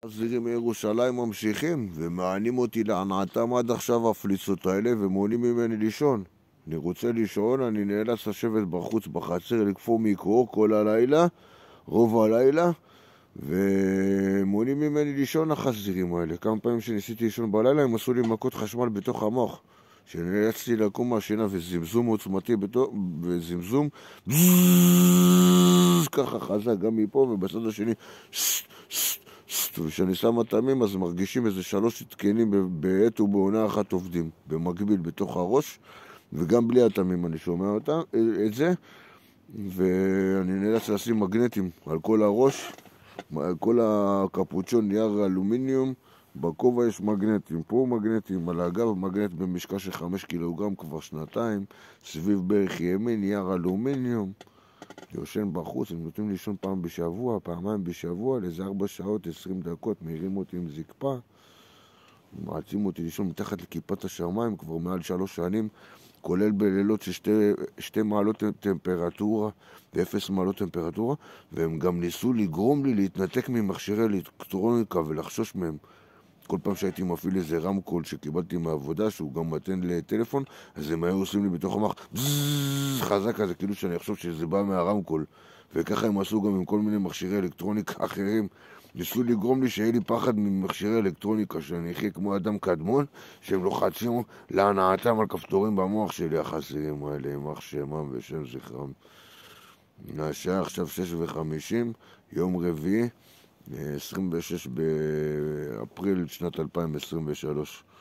החזירים מירושלים ממשיכים ומענים אותי להנעתם עד עכשיו הפליצות האלה ומונעים ממני לישון. אני רוצה לישון, אני נאלץ לשבת בחוץ בחצר לקפוא מקור כל הלילה, רוב הלילה, ומונעים ממני לישון החזירים האלה. כמה פעמים שניסיתי לישון בלילה הם עשו לי מכות חשמל בתוך המוח, שנאלצתי לקום מהשינה וזמזום עוצמתי וזמזום ככה חזק גם מפה ובצד השני וכשאני שם מטעמים אז מרגישים איזה 3 התקנים בעת ובעונה אחת עובדים במקביל בתוך הראש, וגם בלי הטעמים אני שומע את זה, ואני נאלץ לשים מגנטים על כל הראש, על כל הקפוצ'ון נייר אלומיניום, בכובע יש מגנטים, פה מגנטים, על הגב מגנט במשקל של 5 קילוגרם כבר שנתיים, סביב בערך ימין נייר אלומיניום. יושן בחוץ, הם נותנים לישון פעם בשבוע, פעמיים בשבוע, לאיזה 4 שעות, 20 דקות, מעירים אותי עם זקפה, מעצים אותי לישון מתחת לכיפת השמיים כבר מעל 3 שנים, כולל בלילות של 2 מעלות טמפרטורה ו0 מעלות טמפרטורה, והם גם ניסו לגרום לי להתנתק ממכשירי אלקטרוניקה ולחשוש מהם. כל פעם שהייתי מפעיל איזה רמקול שקיבלתי מהעבודה, שהוא גם מתן לטלפון, אז הם היו עושים לי בתוך המוח חזק כזה, כאילו שאני אחשוב שזה בא מהרמקול. וככה הם עשו גם עם כל מיני מכשירי אלקטרוניקה אחרים. ניסו לגרום לי שיהיה לי פחד ממכשירי אלקטרוניקה, שאני אחיה כמו אדם קדמון, שהם לוחצים להנעתם על כפתורים במוח שלי, החזירים האלה, יימח שמם ושם זכרם. השעה עכשיו 6:50, יום רביעי, 26 באפריל שנת 2023.